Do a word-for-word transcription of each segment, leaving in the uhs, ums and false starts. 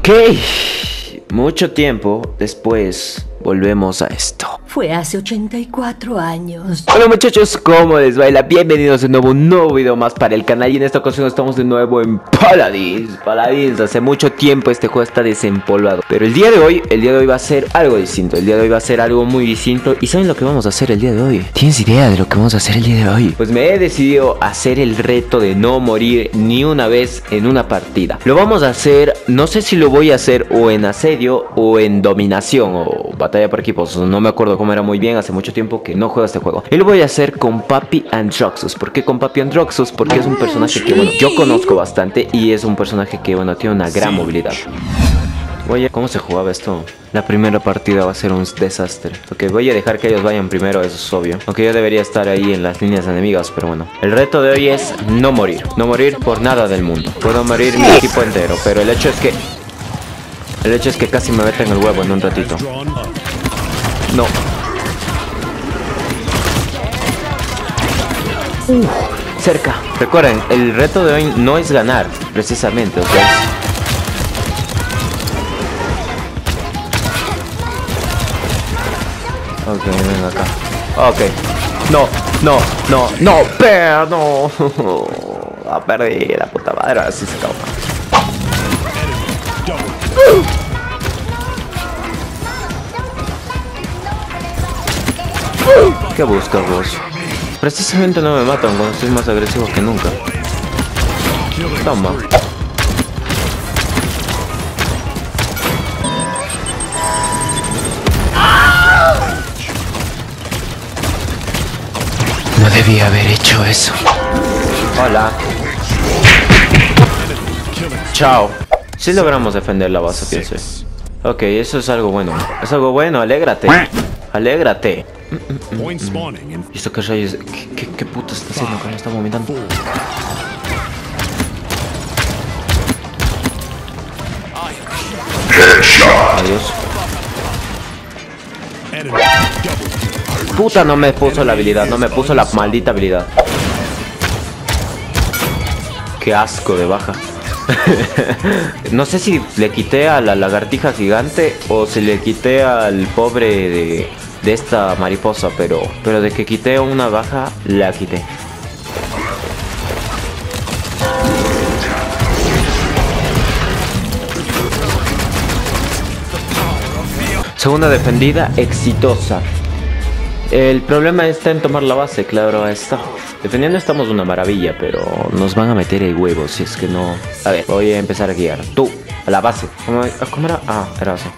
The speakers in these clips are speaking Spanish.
Ok, mucho tiempo después volvemos a esto. Fue hace ochenta y cuatro años. Hola muchachos, ¿cómo les baila? Bienvenidos de nuevo a un nuevo video más para el canal. Y en esta ocasión estamos de nuevo en Paladins. Paladins, hace mucho tiempo este juego está desempolvado, pero el día de hoy, el día de hoy va a ser algo distinto. El día de hoy va a ser algo muy distinto. ¿Y saben lo que vamos a hacer el día de hoy? ¿Tienes idea de lo que vamos a hacer el día de hoy? Pues me he decidido hacer el reto de no morir ni una vez en una partida. Lo vamos a hacer, no sé si lo voy a hacer o en asedio o en dominación o batalla por equipos. No me acuerdo cómo era muy bien, hace mucho tiempo que no juego este juego. Y lo voy a hacer con Papi Androxus. ¿Por qué con Papi Androxus? Porque es un personaje que, bueno, yo conozco bastante y es un personaje que, bueno, tiene una gran movilidad. Oye, ¿cómo se jugaba esto? La primera partida va a ser un desastre. Ok, voy a dejar que ellos vayan primero, eso es obvio. Aunque yo debería estar ahí en las líneas enemigas, pero bueno. El reto de hoy es no morir. No morir por nada del mundo. Puedo morir mi equipo entero, pero el hecho es que... El hecho es que casi me meten el huevo en un ratito. No. Uh, cerca. Recuerden, el reto de hoy no es ganar, precisamente, o sea, es... Ok, ven acá. Ok. No, no, no, no, pero no. Ah, perdí la puta madre, así se acabó. ¿Qué buscas vos? Precisamente no me matan cuando estoy más agresivo que nunca. Toma. No debía haber hecho eso. Hola. Chao. Si sí logramos defender la base, pienso. Ok, eso es algo bueno. Es algo bueno, alégrate. Alégrate. Mm, mm, mm. ¿Y esto qué rayos? ¿Qué, qué, qué puto está haciendo? ¿Cómo está vomitando? Adiós. Puta, no me puso la habilidad. No me puso la maldita habilidad. Qué asco de baja. No sé si le quité a la lagartija gigante o si le quité al pobre de, de esta mariposa, pero, pero de que quité una baja, la quité. Segunda defendida exitosa. El problema está en tomar la base, claro está. Defendiendo estamos una maravilla, pero nos van a meter el huevo si es que no... A ver, voy a empezar a guiar. Tú, a la base. ¿Cómo, ¿cómo era? Ah, era base.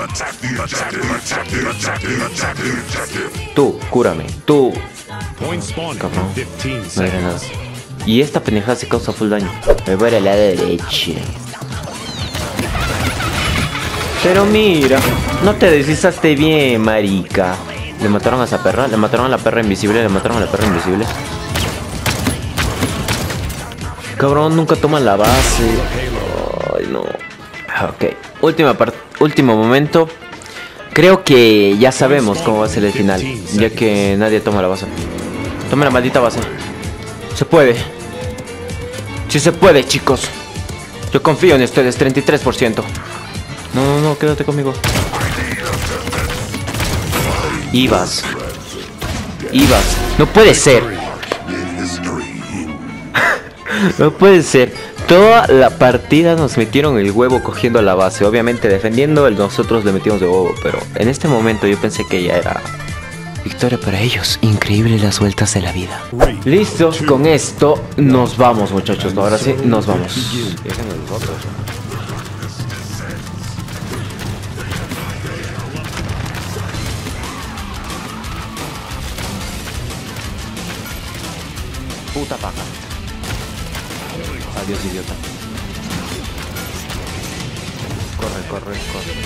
Tú, cúrame. Tú. Cabrón. No era nada. Y esta pendejada se causa full daño. Me voy a la derecha. Pero mira, no te deslizaste bien, marica. Le mataron a esa perra, le mataron a la perra invisible, le mataron a la perra invisible. Cabrón, nunca toman la base. Ay, no. Ok, última parte, último momento. Creo que ya sabemos cómo va a ser el final, ya que nadie toma la base. Toma la maldita base. Se puede. Sí se puede, chicos. Yo confío en ustedes, treinta y tres por ciento. No, no, no, quédate conmigo. Ibas. Ibas. No puede ser. No puede ser. Toda la partida nos metieron el huevo cogiendo la base. Obviamente defendiendo, el nosotros le metimos de huevo. Pero en este momento yo pensé que ya era victoria para ellos. Increíble las vueltas de la vida. Listo, con esto nos vamos, muchachos. Ahora sí, nos vamos. Puta paja. Adiós, idiota. Corre, corre, corre.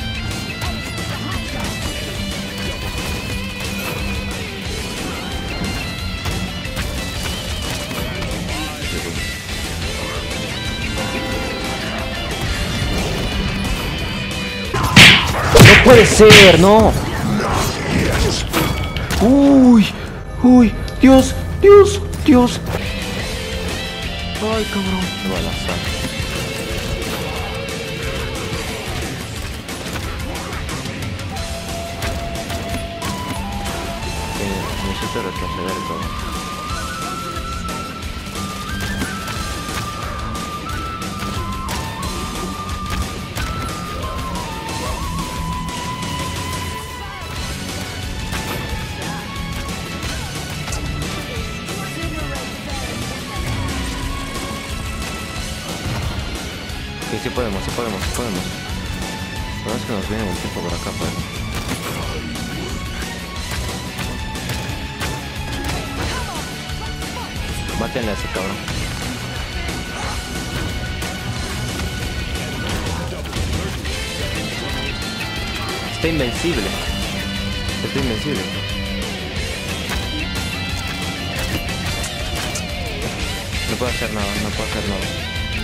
No puede ser, no. Uy, uy, Dios, Dios. Dios. Ay, cabrón. Me va a lanzar. Esto es retroceder todo. Sí, sí podemos, sí podemos, sí podemos. La verdad es que nos viene un tiempo por acá, pues. Mátenle a ese cabrón. Está invencible. Está invencible. No puedo hacer nada, no puedo hacer nada.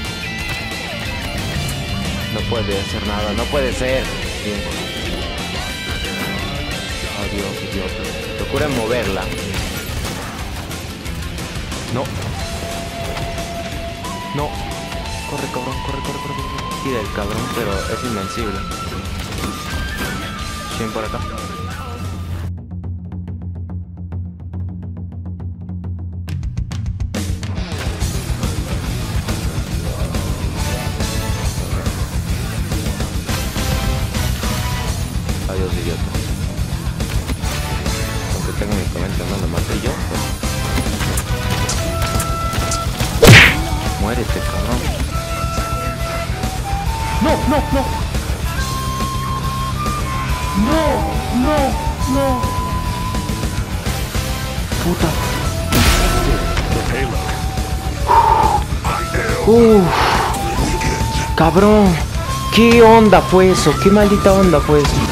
No puede hacer nada, no puede ser. Bien. Oh Dios, idiota. Procura moverla. No. No. Corre, cabrón, corre, corre, corre, corre. Tira el cabrón, pero es invencible. Bien por acá. Adiós, idiota. Aunque tengo mi comenta, no lo maté yo, pues. Muérete, cabrón. No, no, no. No, no, no. Puta. Uff. Cabrón. ¿Qué onda fue eso? ¿Qué maldita onda fue eso?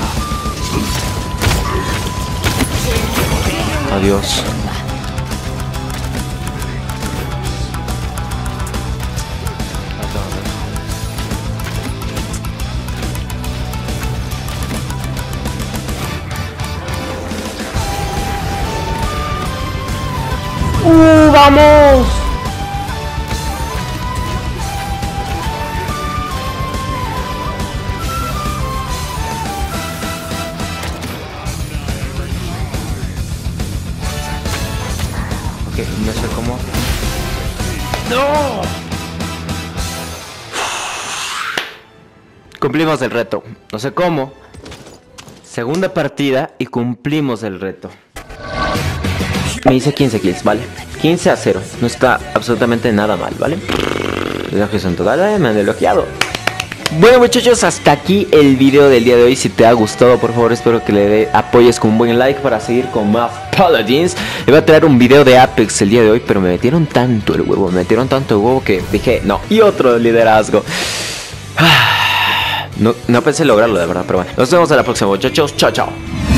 Adiós. ¡Uh, vamos! Ok, no sé cómo. ¡No! Cumplimos el reto. No sé cómo. Segunda partida y cumplimos el reto. Me hice quince kills, ¿vale? quince a cero. No está absolutamente nada mal, ¿vale? Elogios en total, me han elogiado. Bueno, muchachos, hasta aquí el video del día de hoy. Si te ha gustado, por favor, espero que le dé apoyes con un buen like para seguir con más Paladins. Le voy a traer un video de Apex el día de hoy, pero me metieron tanto el huevo, me metieron tanto el huevo que dije, no. Y otro liderazgo. No, no pensé lograrlo, de verdad, pero bueno. Nos vemos en la próxima, muchachos. Chao, chao.